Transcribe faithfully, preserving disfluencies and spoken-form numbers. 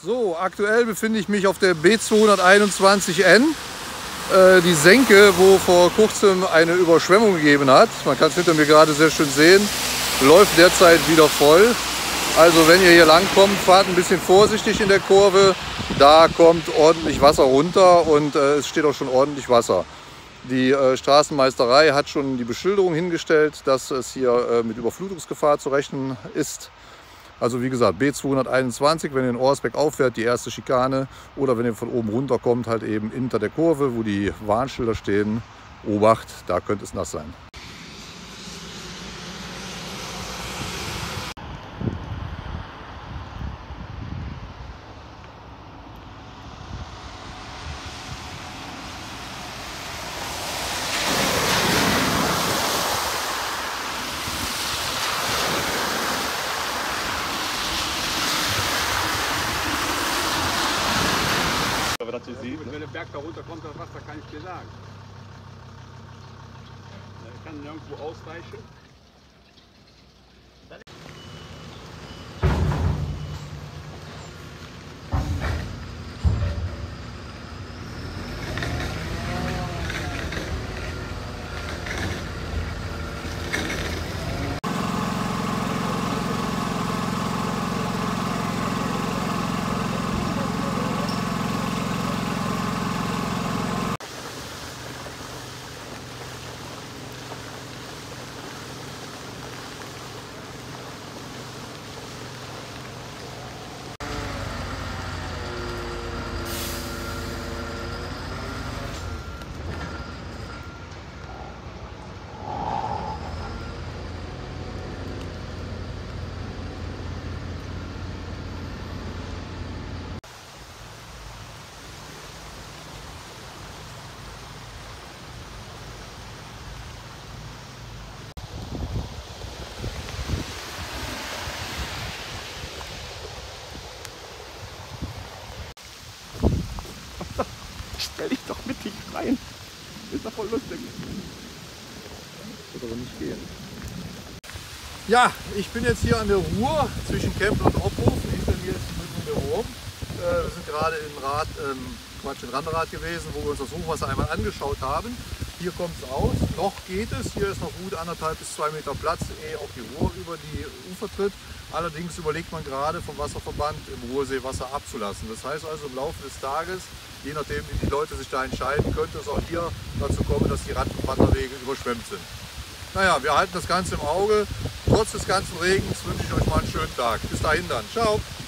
So, aktuell befinde ich mich auf der B zweihunderteinundzwanzig N. Äh, die Senke, wo vor kurzem eine Überschwemmung gegeben hat. Man kann es hinter mir gerade sehr schön sehen. Läuft derzeit wieder voll. Also wenn ihr hier lang kommt, fahrt ein bisschen vorsichtig in der Kurve. Da kommt ordentlich Wasser runter und äh, es steht auch schon ordentlich Wasser. Die äh, Straßenmeisterei hat schon die Beschilderung hingestellt, dass es hier äh, mit Überflutungsgefahr zu rechnen ist. Also wie gesagt, B zweihunderteinundzwanzig, wenn ihr in Orsbeck auffährt, die erste Schikane, oder wenn ihr von oben runter kommt, halt eben hinter der Kurve, wo die Warnschilder stehen, Obacht, da könnte es nass sein. Wenn der Berg da runter kommt, das Wasser, kann ich dir sagen. Er kann nirgendwo ausweichen. Stell dich doch mittig rein. Ist doch voll lustig. Wird aber nicht gehen. Ja, ich bin jetzt hier an der Ruhr zwischen Kempel und Opphofen. Hinter mir ist die Mündung der Wurm. Äh, wir sind gerade in Rad, ähm, Quatsch, in Randerad gewesen, wo wir uns das Hochwasser einmal angeschaut haben. Hier kommt es raus. Noch geht es. Hier ist noch gut anderthalb bis zwei Meter Platz, ehe auch die Ruhr über die Ufer tritt. Allerdings überlegt man gerade vom Wasserverband im Ruhrsee Wasser abzulassen. Das heißt also im Laufe des Tages, je nachdem wie die Leute sich da entscheiden, könnte es auch hier dazu kommen, dass die Rad- und Wanderwege überschwemmt sind. Naja, wir halten das Ganze im Auge. Trotz des ganzen Regens wünsche ich euch mal einen schönen Tag. Bis dahin dann. Ciao!